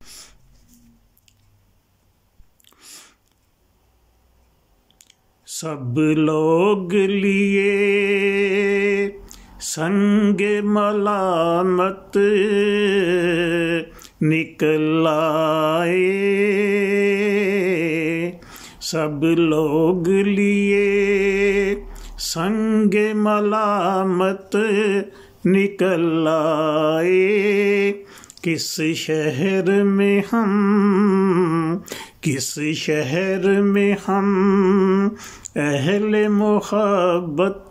सब लोग लिए संग मलामत निकल आए। सब लोग लिए संग मलामत निकल आए। किस शहर में हम अहले मोहब्बत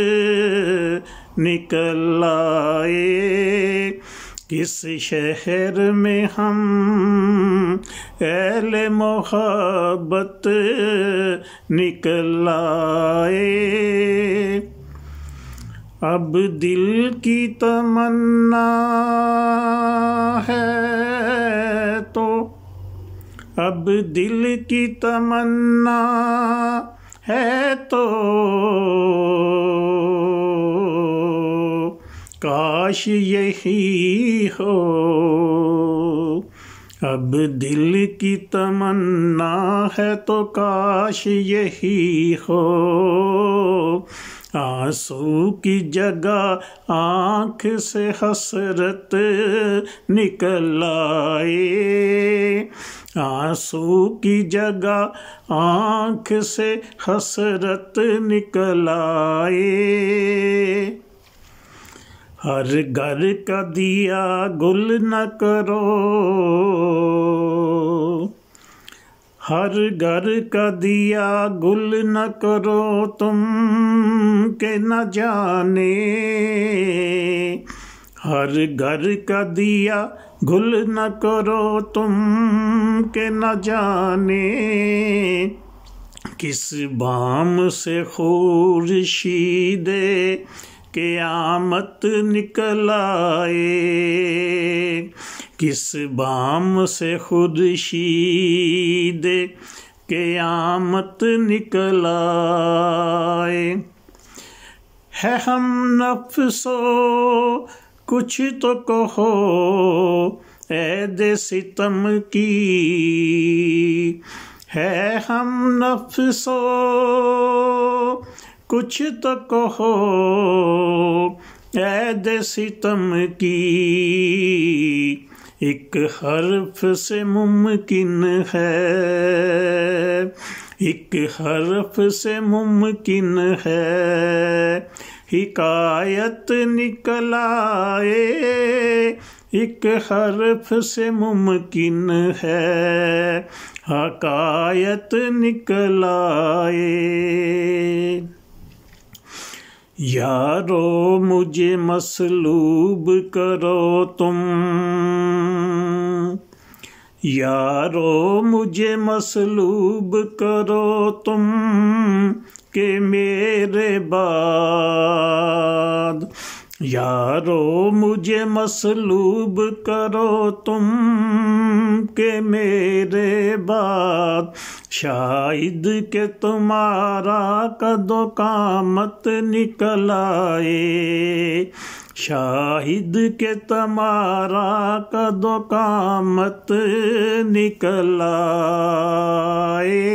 निकल आए। किस शहर में हम अहले मोहब्बत निकल आए। अब दिल की तमन्ना है तो, अब दिल की तमन्ना है तो काश यही हो। अब दिल की तमन्ना है तो काश यही हो। आंसू की जगह आँख से हसरत निकल आए। आंसू की जगह आँख से हसरत निकल आए। हर घर का दिया गुल न करो, हर घर का दिया गुल न करो तुम के न जाने। हर घर का दिया गुल न करो तुम के न जाने। किस बाम से खुर्शीदे क़यामत निकल आए। किस बाम से खुर्शीद क़यामत निकल आए। है हम नफ्सो कुछ तो कहो ऐदे सितम की। है हम नफ्सो कुछ तो कहो ऐदे सितम की। एक हर्फ से मुमकिन है, एक हर्फ से मुमकिन है हिकायत निकल आए। एक हर्फ से मुमकिन है हकायत निकल आए। यारो मुझे मसलूब करो तुम, यारो मुझे मसलूब करो तुम के मेरे बाद। यारो मुझे मसलूब करो तुम के मेरे बाद। शायद के तुम्हारा कदो कामत निकल आए। शाहिद के तुम्हारा कदो कामत निकल आए।